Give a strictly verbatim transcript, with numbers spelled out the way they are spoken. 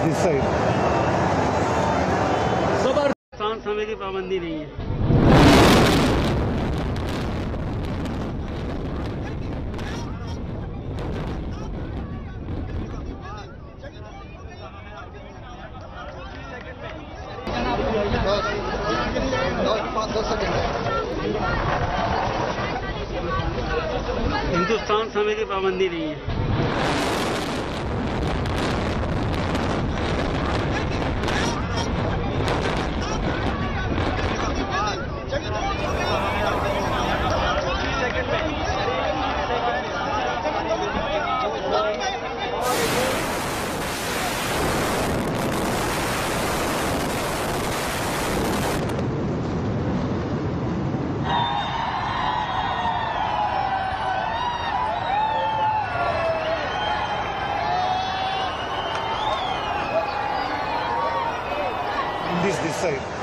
this side. जबरदस्त समय की पाबंदी नहीं है। हिंदुस्तान समय की पाबंदी नहीं है। This this side.